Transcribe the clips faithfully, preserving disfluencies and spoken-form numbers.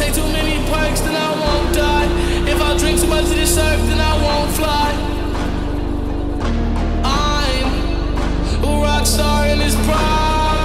take too many perks, then I won't die. If I drink too much of this surf, then I won't fly. I'm a rock star in this prime.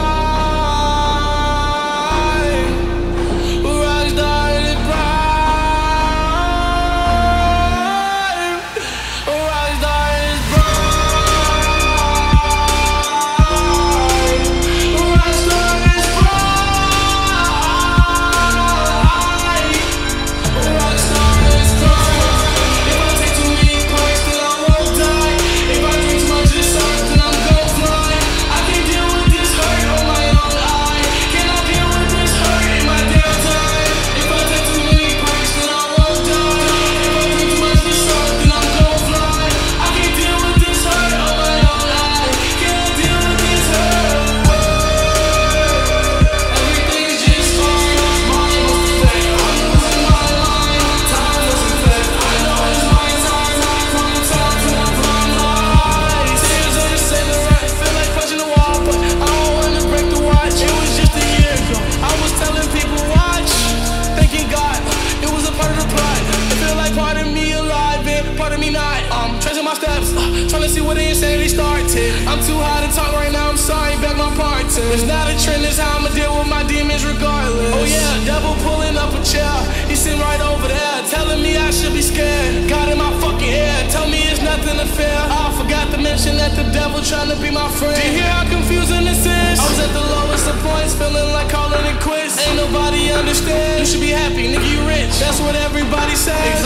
I'm too high to talk right now, I'm sorry, beg my pardon. It's not a trend, it's how I'ma deal with my demons regardless. Oh yeah, devil pulling up a chair, he's sitting right over there, telling me I should be scared. Got in my fucking head, tell me it's nothing to fear. I forgot to mention that the devil trying to be my friend. Do you hear how confusing this is? I was at the lowest of points, feeling like calling it quits. Ain't nobody understand, you should be happy, nigga, you rich. That's what everybody says.